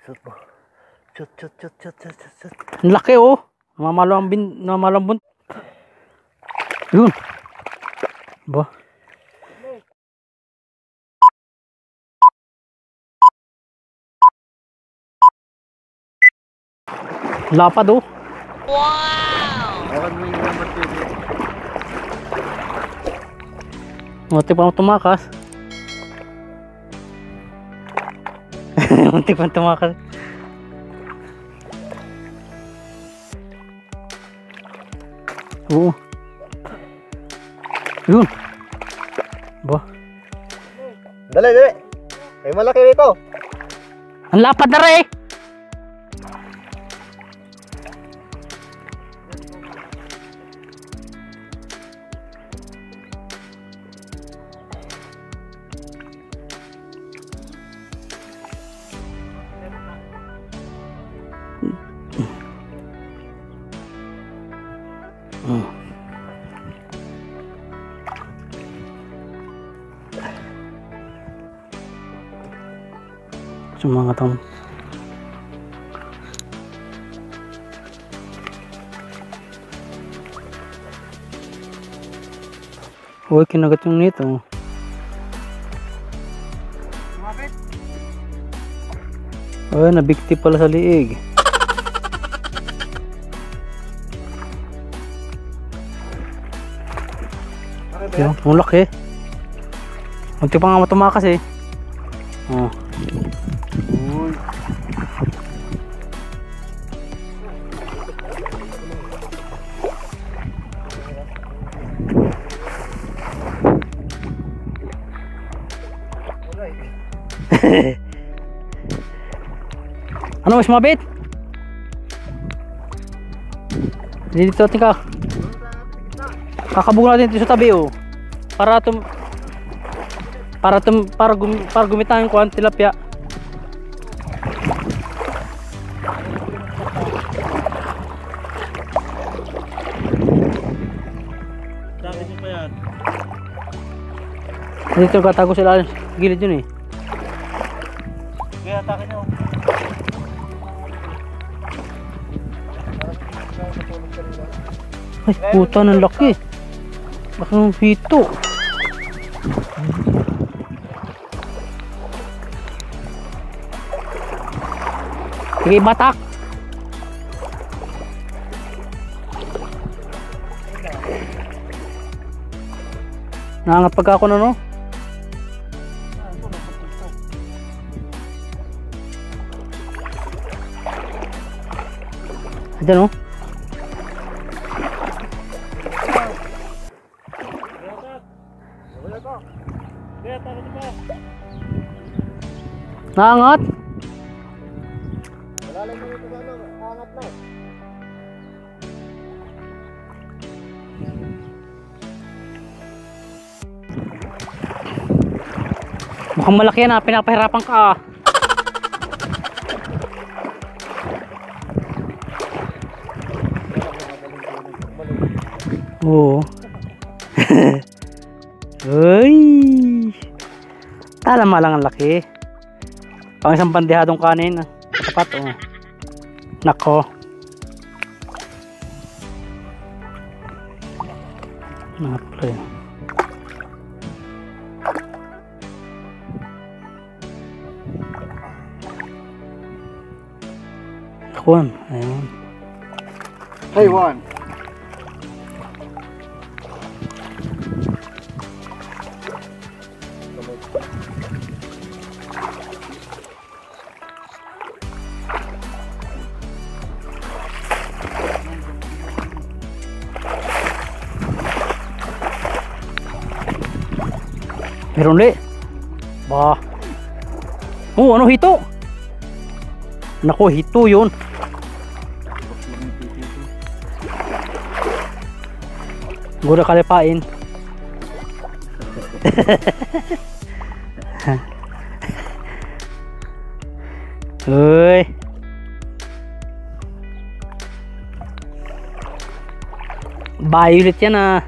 Shoot mo. Shoot. Ang laki oh. Namalambun. Yun. Ba? Lapad oh. Wow! Ewan mo yung number 2. Muntik pa tumakas. Muntik pa tumakas. Oo. Yun. Ba? Dali. May malaki rito. Ang lapad na rin. Mga tong uy, kinagat yung nito. Uy, nabikti pala sa liig. Yung mulak eh. Munti pa nga matumakas eh. Oh. Uy. Ano mas mabit? Dito natin ka. Kakabog natin dito sa tabi oh. Para gumitahin ko ang tilapia. Bakit mo pa yan? Dito katago sila gilid yun eh. Kaya atake nyo. Ay, puta ng laki. Baka ng hito. Sige, batak. Nangangat pagka ako na no. Ayan oh. Nangangat. Malalim mo ito ano, angat na. Mukhang malaki yan ah, pinapahirapan ka ah. Oo. Uy. Tama lang ang laki. Pang isang bandehadong kanin. Tapat oh. Nako. Naplay. Kuan, ayun. Hey, Juan. Meron ulit. Ba. Oh, ano hito? Nako, hito yun. Gura kalipain. Uy. Violet yan ah.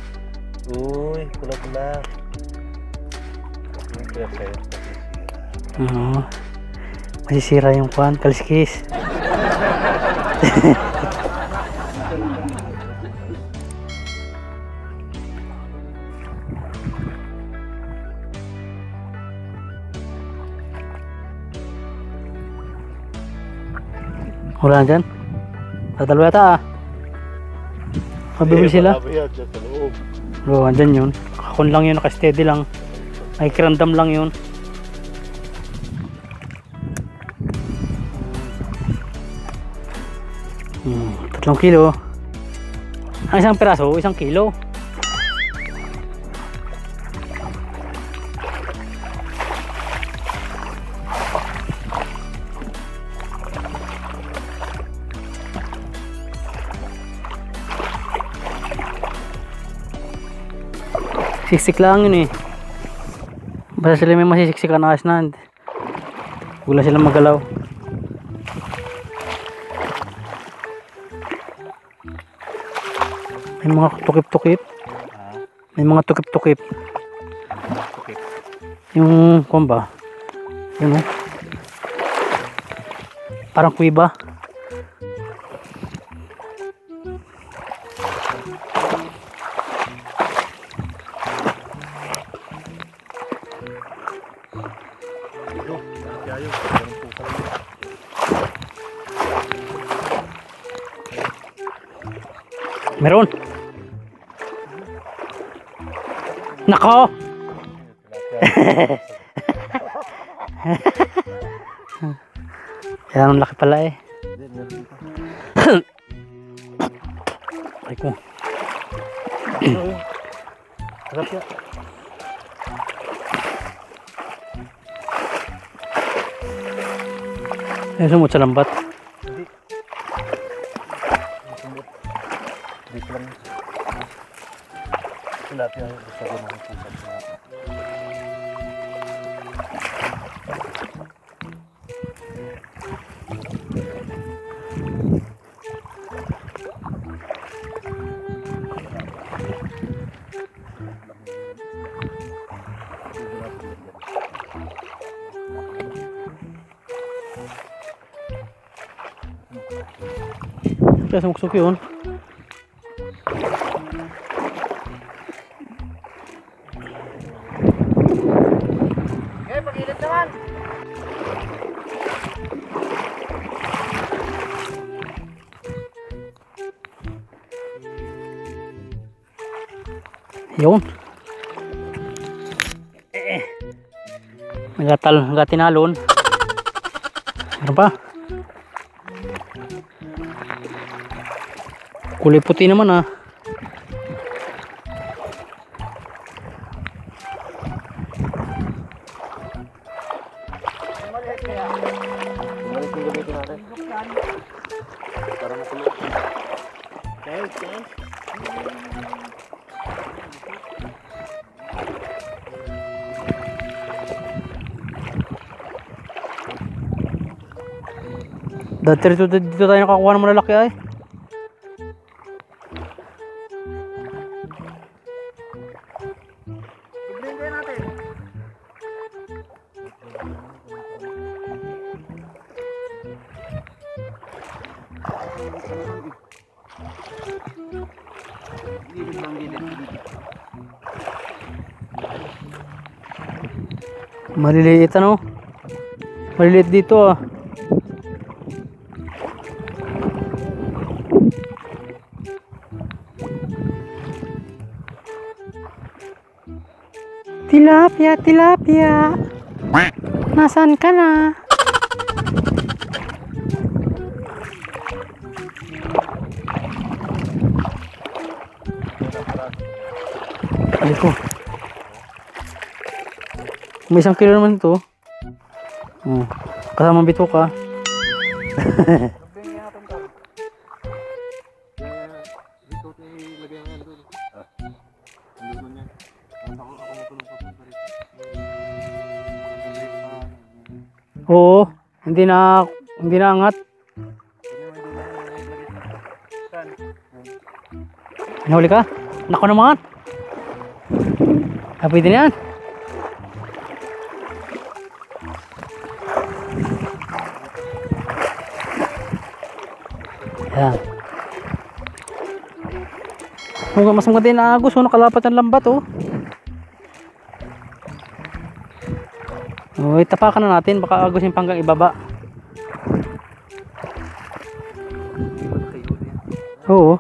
Uy, pula-pula. Ini kaya saya. Oo. Masisira yung kwan, kaliskis. Wala na dyan. Tatalo yata ah. Mabibili sila. Marami yan dyan sa loob. Oo, andyan yun. Kakon lang yun, naka-steady lang. Ay, kirandam lang yun. Hmm, 3 kilo. Ang isang piraso, 1 kilo. Siksik lang yun eh. Basta sila may masisiksikan na asnan. Wala silang magalaw. May mga tukip-tukip. May mga tukip-tukip. Yung kung ba? Yun oh. Parang kuiba. Meron. Nako. Yan ang laki pala eh. Ay ko. Sarap ya. Ay, sumut sa lambat. Hindi. Sumut. Dito lang. Tilapia yung gusto ko ng pusat na. Kaya sumuksok yun. Okay, pag-ilit naman. Yun. Nagatinalon. Ano pa? Kulay puti naman ah. Bumalik yung gamitin natin. Para makulo. Okay. Dati dito tayo nakakuha ng malalaki ay. I-blend natin. Maliliit ano? Maliliit dito ah. Tilapia, tilapia. Nasaan ka na? Ay ko. May 1 kilo naman ito. Oh, kasama bito ka. Oo, hindi na angat. Nahuli ka? Nako naman. Ah, pwede na yan. Yan. Mas maganda yung agos, nakalapat ang lambat oh. Oh, itapakan na natin, baka agos yung panggang ibaba. Oo.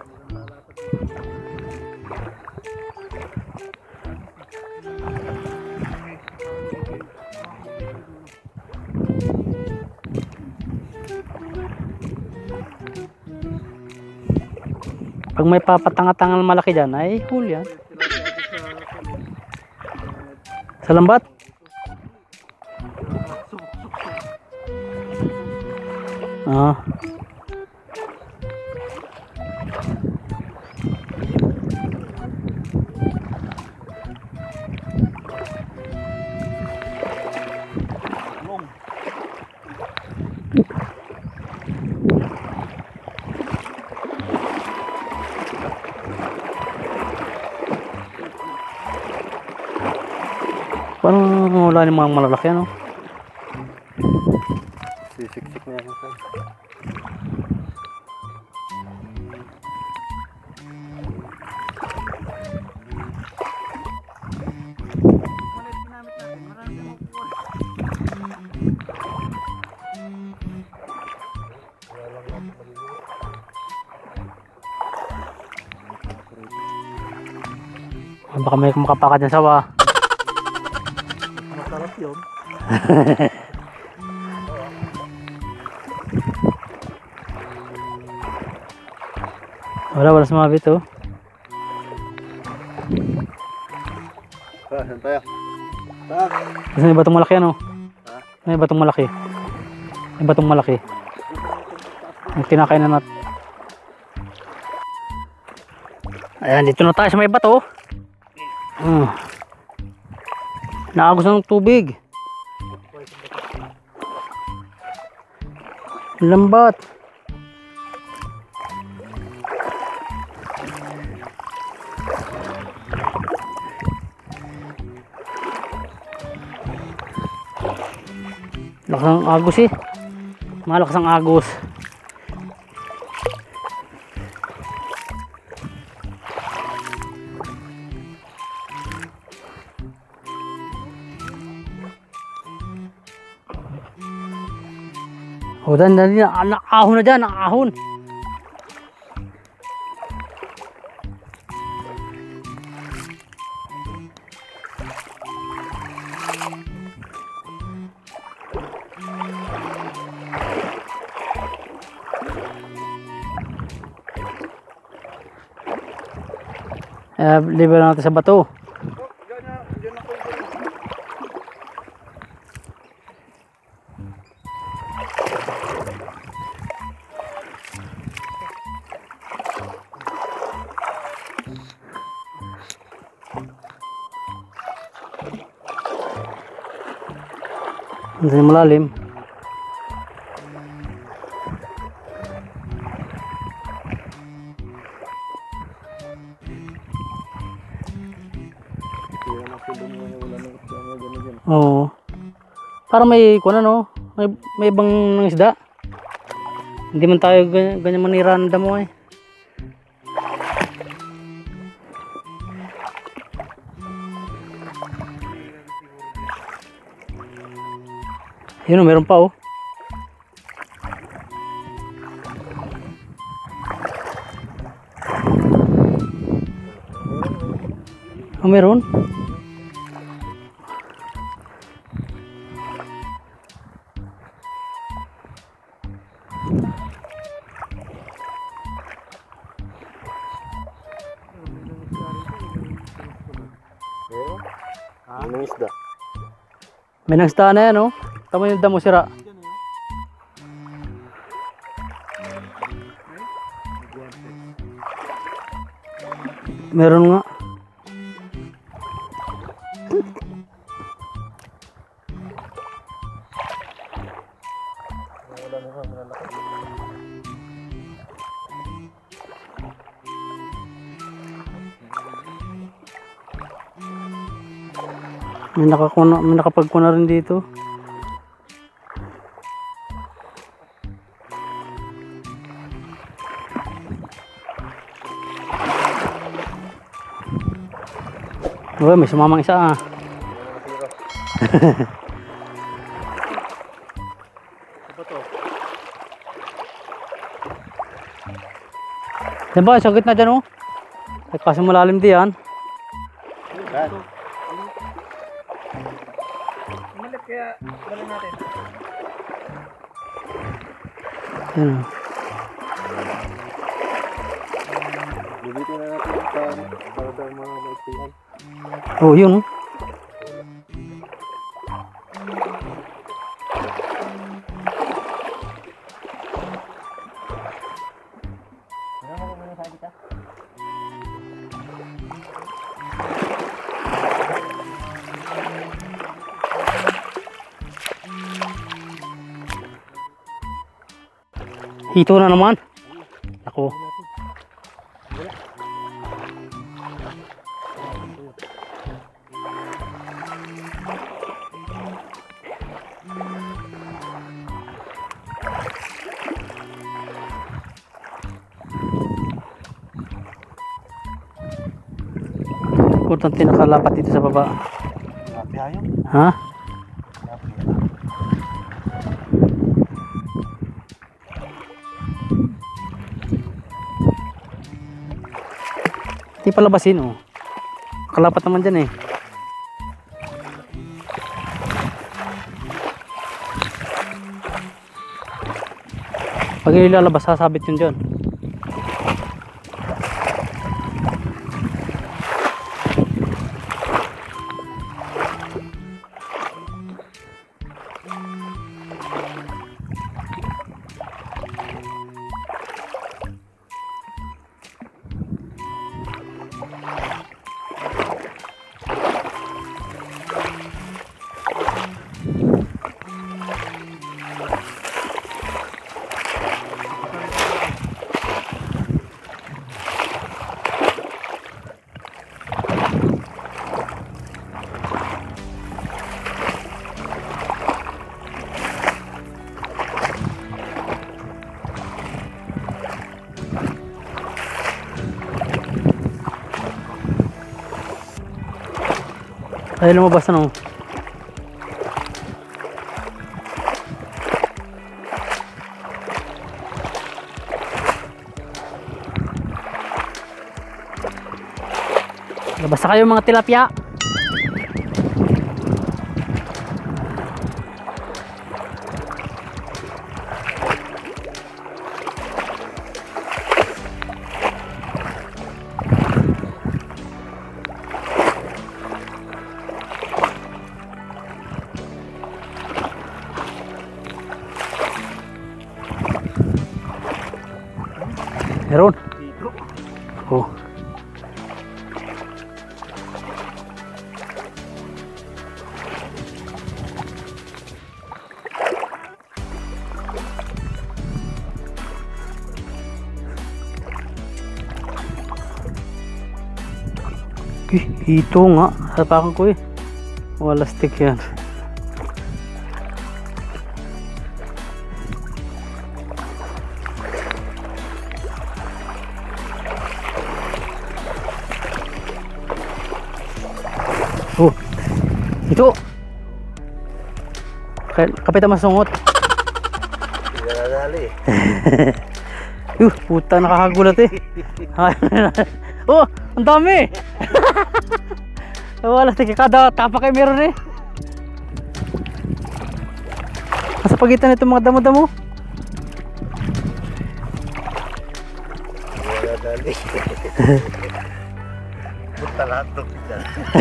Pag may papatanga-tangal malaki dyan, ay huli yan. Sa lambat? Ah. Parang wala yung mga malalaki ano? Sisiksik na yan. Baka may makapaka dyan sawa. Masarap yun. Wala sumabit oh. Saan tayo? Kasi may batong malaki ano? Ha? May batong malaki. May batong malaki. Ang kinakain na natin. Ayan, dito na tayo sa may bato. Naagos ng tubig. Lambat. Lakas ang agos eh. Malakas ang agos. O dan nakahon na dyan, nakahon. Libre natin sa bato. Hindi malalim. Oo. Para may kuno no, may ibang isda. Hindi man tayo ganyan manira ng damo eh. Yun, meron pa oh. Oh, meron. May isda. May nangstaan na yan oh. Tama yung damo sira. Meron nga. May nakapagkuna rin dito. Uy, may sumamang isa ah. Ano to? Yan ba, sa gitna dyan oh. Ay, kasi malalim di yan. Yan. Malit kaya balik natin. Yan oh. Bulitin na natin para daw mga maigtihan. Oh, yun oh. Hito na naman. Ako. Importante nakalapat dito sa baba. Happy hayang. Ha? Di palabasin oh. Kalapat naman dyan eh. Pag ilalabas, sasabit yun dyan. Ay, lumabas na no. Labas na kayo mga tilapia. Meron. Oh. Ito nga, hapakan ko eh. Wala stick yan. Oh, ito. Kapit ang masungot. Hindi na nadali. Puta, nakakagulat eh. Oh, ang dami. Wala, kada tapak ay meron eh. Nasa pagitan nito mga damo-damo. Hindi na nadali. Punta lahat to kita.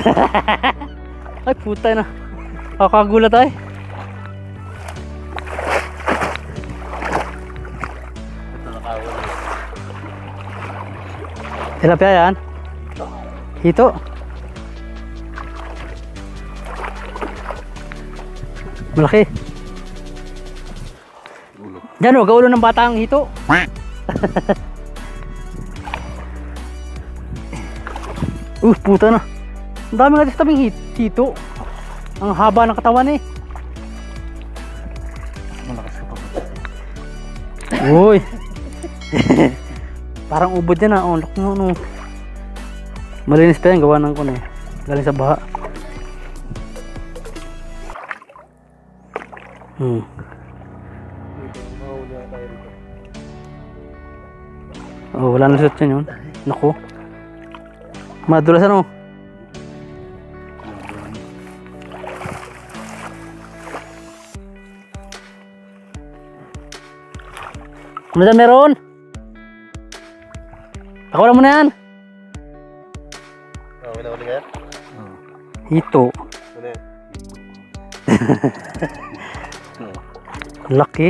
Ay puta na. Nakakagulat ay. Ito nakawala. Tilapia yan. Hito. Malaki. Yan o, gaulo ng bata ang hito. Puta na. Ang dami nga sa tabing hito. Ang haba ng katawan eh. Malakas ka pa. Uy. Parang ubod yan ah. Oh, look mo no. Malinis pa yan, gawa ng ko na eh. Galing sa baha. Dito, mahuli na tayo dito. Oh, wala na lisot yan yun. Naku. Madulas ano? Ano dyan meron? Ako lang muna yan. May nahuli kaya? Hito. Ano yan? Laki.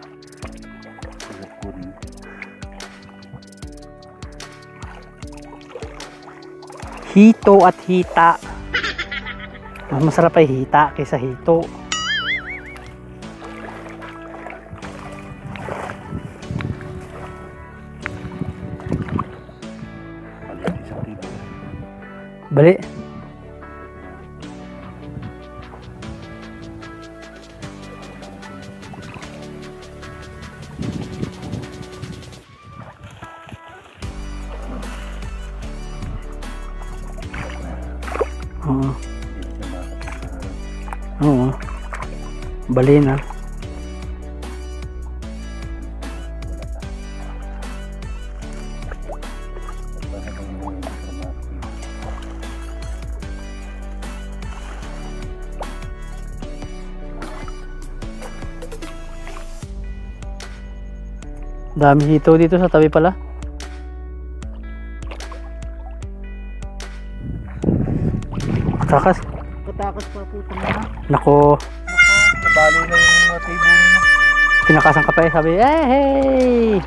Hito at hita. Mas masarap ay hita kaysa hito. Bali. Oo. Oo. Bali na. Dami hito dito sa tabi pala. Takas. Katakas pa po na. Nako, Nabali na yung mga table mo. pinakasan ka pa eh. Sabi, hey!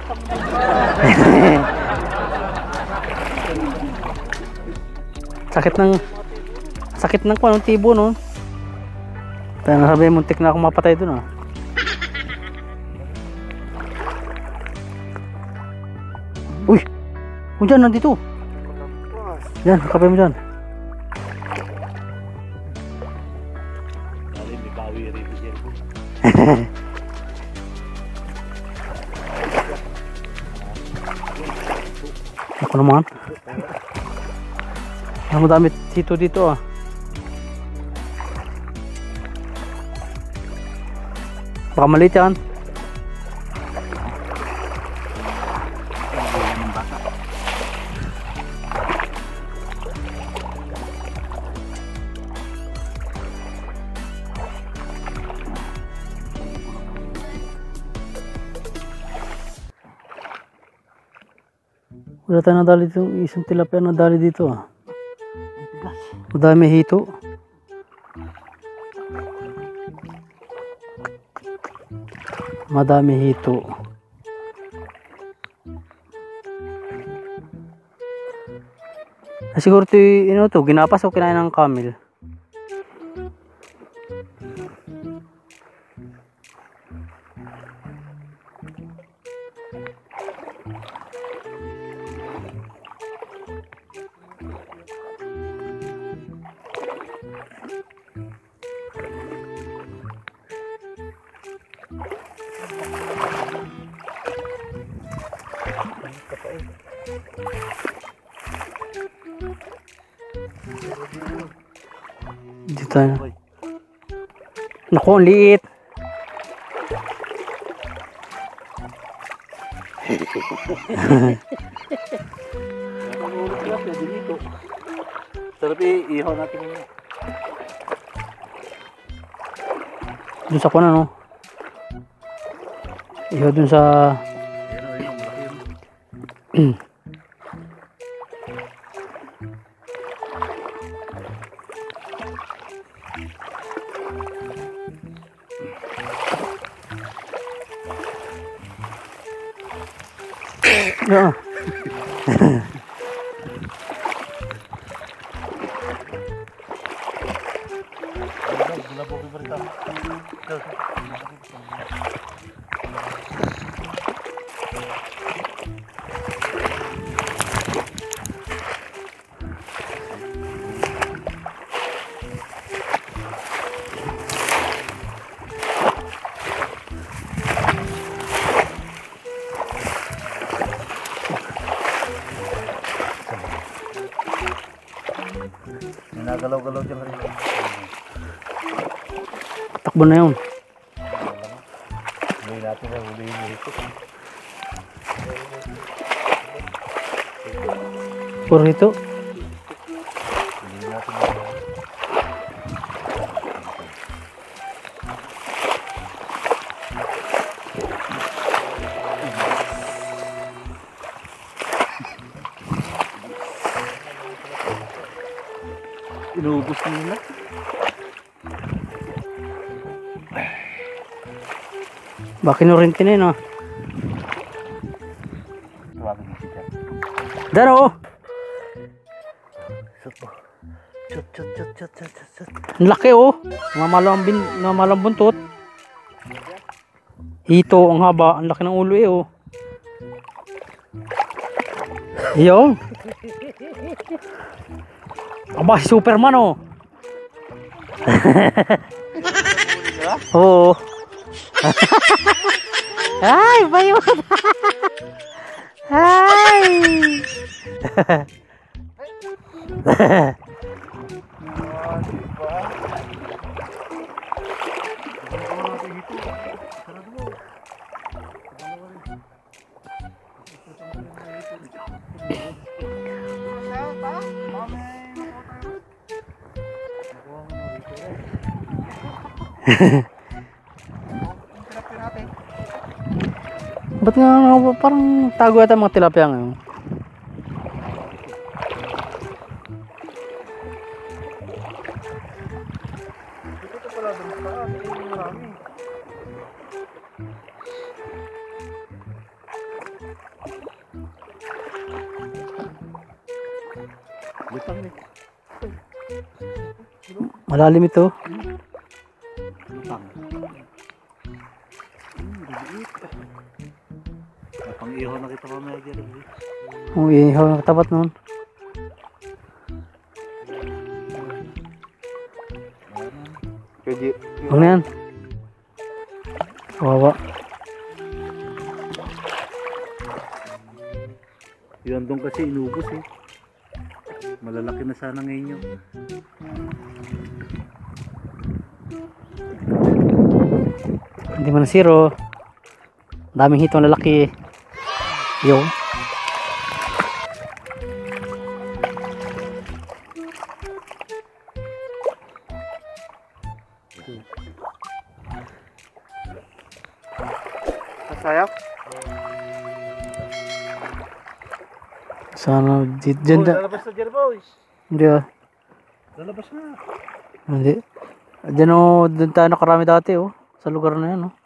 sakit ng kung anong tibo, no? Kaya nasabi, muntik na akong mapatay dun, ah. Uy! Kung dyan, nandito. Yan, kapay mo dyan. Dali, may bawi rin po dyan. Ako naman. Ang dami dito ah. Baka maliit yan. Wala tayong nadali dito. Isang tilapia nadali dito ah. Madami hito. Madami hito. Siguro ito yung ginapas o kinain ng camel. Dito tayo. Naku, ang liit. Sarap iihaw natin yun. Dun sa kuna, no? Iho dun sa... Yeah. Gagalaw-galaw dyan rin. Takbo na yun. Hindi natin na hulihin mo ito. Puro ito. Hindi natin na. Inuubos na nila. Bakit nurintin na yun ah. Tawagin mo si Jack. Diyan oh. Chut. Ang laki oh. Namalang buntot. Ito ang haba. Ang laki ng ulo eh oh. Yung. Aba si Superman oh. Oo. Ay, bayo. Ay. Ba't nga parang tago yata mga tilapia ngayon? Ito pala doon sa taas. Marami. Lutang eh. Malalim ito. Lutang. Pang-iho na kita mamaya dyan. Oh, ihaw na katapat nun. Pwede. Huwag na yan. Kawawa. Yun doon kasi inubos eh. Malalaki na sana ngayon yun. Hindi man zero. Daming hitong lalaki. Yo. Sasayaw? Sana dyan. Lalabas na dyan boys. Hindi ah. Lalabas na. Hindi. Diyan oh, doon tayo nakarami dati oh. Sa lugar na yan oh.